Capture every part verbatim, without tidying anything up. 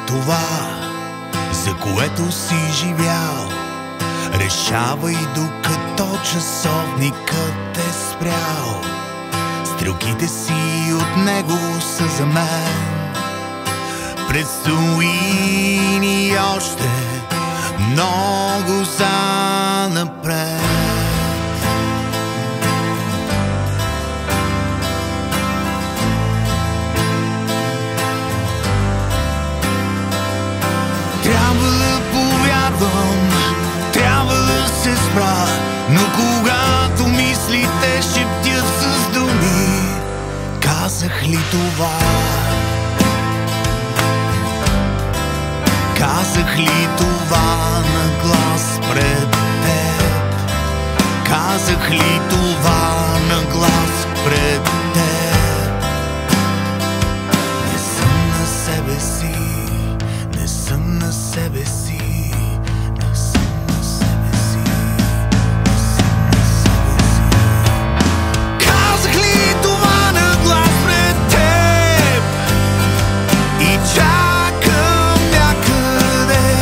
това, за което си живял. Решавай докато часовникът е спрял. Стрелките си от него са за мен. Предстои ни още много занапред. Трябва да повярвам, трябва да се спра, но когато мислите шептят с думи, казах ли това? Казах ли това на глас пред теб? Казах ли това на глас пред теб? Не съм на себе си, не съм на себе си, не съм на себе си, не съм на себе си. Казах ли това на глас пред теб? И чакам някъде,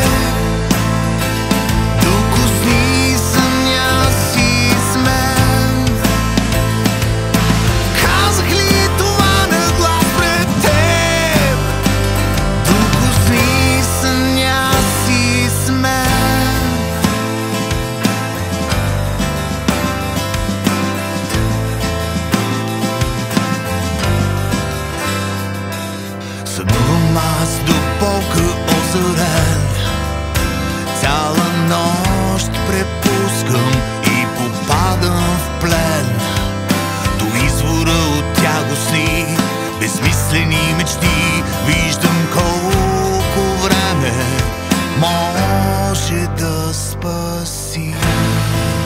докосни съня си с мен. Казах ли това на глас пред теб? Докосни съня си с мен. Сънувам аз до полка озарен, цяла нощ препускам и попадам в плен. До извора от тягостни, безсмислени мечти виждам колко време може да спаси.